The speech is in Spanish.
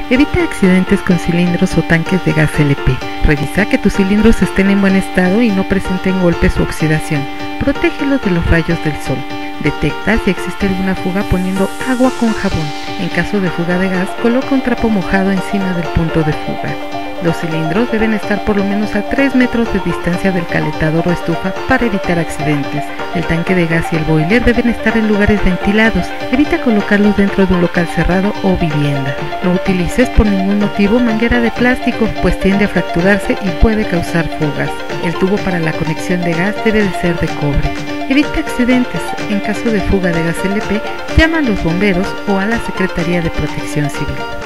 Evita accidentes con cilindros o tanques de gas LP. Revisa que tus cilindros estén en buen estado y no presenten golpes u oxidación. Protégelos de los rayos del sol. Detecta si existe alguna fuga poniendo agua con jabón. En caso de fuga de gas, coloca un trapo mojado encima del punto de fuga. Los cilindros deben estar por lo menos a 3 metros de distancia del calentador o estufa para evitar accidentes. El tanque de gas y el boiler deben estar en lugares ventilados. Evita colocarlos dentro de un local cerrado o vivienda. No utilices por ningún motivo manguera de plástico, pues tiende a fracturarse y puede causar fugas. El tubo para la conexión de gas debe de ser de cobre. Evita accidentes. En caso de fuga de gas LP, llama a los bomberos o a la Secretaría de Protección Civil.